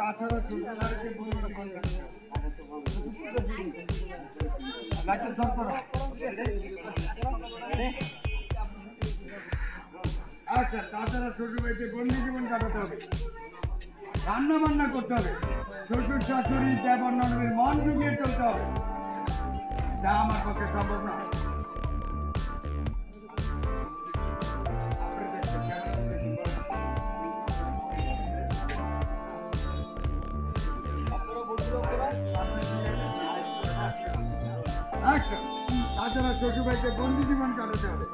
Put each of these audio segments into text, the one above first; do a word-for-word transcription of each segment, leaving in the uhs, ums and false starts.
তাছাড়া শ্বশুরবাড়িতে বন্ধু আচ্ছা, তাছাড়া শ্বশুরবাড়িতে বন্দি জীবন কাটাতে হবে, রান্না বান্না করতে হবে, শ্বশুর শাশুড়ি দেবর ননদের মন জুগিয়ে চলতে হবে, যা আমার পক্ষে সম্ভব না। তাছাড়া শ্বশুরবাড়িতে বন্দি জীবন কাটাতে হবে।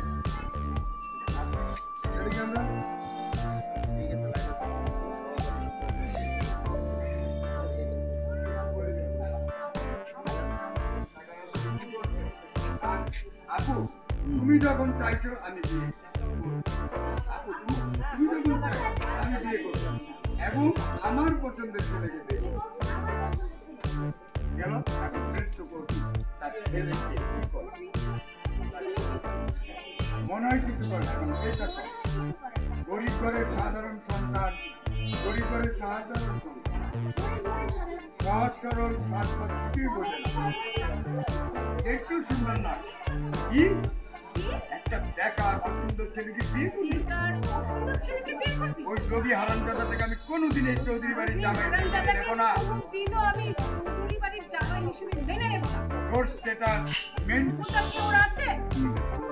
আপু, তুমি যখন চাইছো আমি বিয়ে, আপু তুমি যখন চাইছো আমি বিয়ে করবো এবং আমার পছন্দের ছেলেকে বিয়ে করবো। গেল এখন চেষ্ট করবি তার ছেলেকে কি করবো, মনে হয় কিছু করে এখন এটা সব গরিব ঘরের সাধারণ সন্তান, গরিব ঘরের সাধারণ সন্তান, সহজ সরল সাজপাত কিছুই বোঝে না, একটু সুন্দর না কি একটা বেকার অসুন্দর ছেলেকে বিয়ে করবি? ওই রবি হারামজাদা থেকে আমি কোনোদিন এই চৌধুরী বাড়ির জামাই নেব না। তোর সেটা মেন আছে